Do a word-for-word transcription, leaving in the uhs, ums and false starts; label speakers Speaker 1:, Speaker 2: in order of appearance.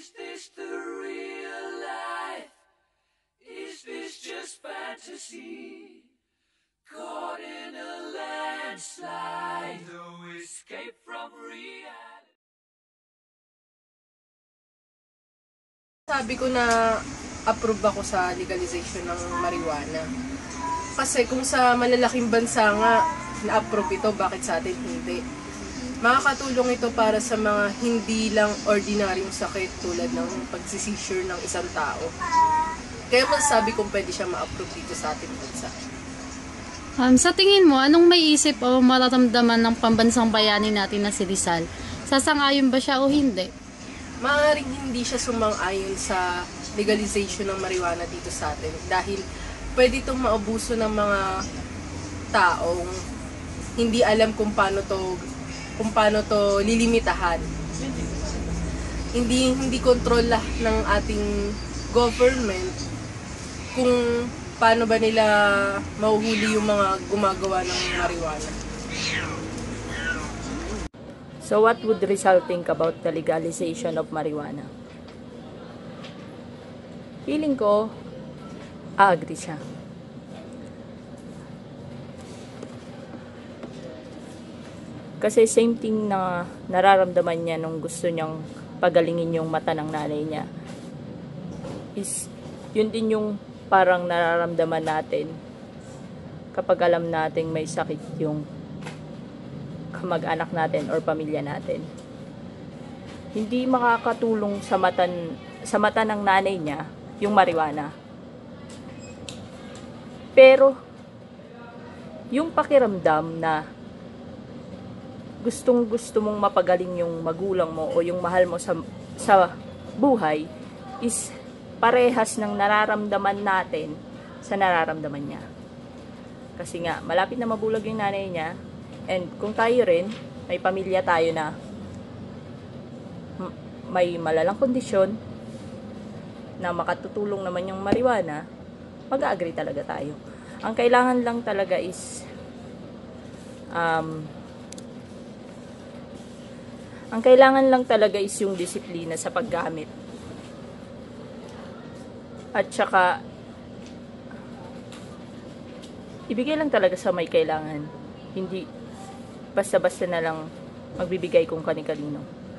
Speaker 1: Is this the real life? Is this just fantasy? Caught in a landslide, no escape from reality.
Speaker 2: Sabi ko na approve ako sa legalization ng marijuana. Kasi kung sa malalaking bansa nga na-approve ito, bakit sa atin hindi? Makakatulong ito para sa mga hindi lang ordinaryong sakit tulad ng pagsisisure ng isang tao. Kaya masasabi kong pwede siya ma-approve dito sa ating bansa.
Speaker 3: Um, sa tingin mo, anong may isip o mararamdaman ng pambansang bayani natin na si Rizal? Sasang-ayon ba siya o hindi?
Speaker 2: Maaaring hindi siya sumang-ayon sa legalization ng marijuana dito sa atin dahil pwede itong maabuso ng mga taong hindi alam kung paano to kung paano to lilimitahan. Hindi hindi kontrol lah ng ating government kung paano ba nila mahuhuli yung mga gumagawa ng marijuana.
Speaker 4: So what would Rizal think about the legalization of marijuana? Feeling ko, agree siya. Kasi same thing na nararamdaman niya nung gusto niyang pagalingin yung mata ng nanay niya. Is, yun din yung parang nararamdaman natin kapag alam nating may sakit yung kamag-anak natin or pamilya natin. Hindi makakatulong sa mata, sa mata ng nanay niya yung marijuana. Pero, yung pakiramdam na gustong gusto mong mapagaling yung magulang mo o yung mahal mo sa, sa buhay is parehas ng nararamdaman natin sa nararamdaman niya. Kasi nga, malapit na mabulag yung nanay niya, and kung tayo rin, may pamilya tayo na may malalang kondisyon na makatutulong naman yung marijuana, mag-agree talaga tayo. Ang kailangan lang talaga is um, ang kailangan lang talaga is yung disiplina sa paggamit. At saka ibigay lang talaga sa may kailangan. Hindi basta-basta na lang magbibigay kung kani-kanino.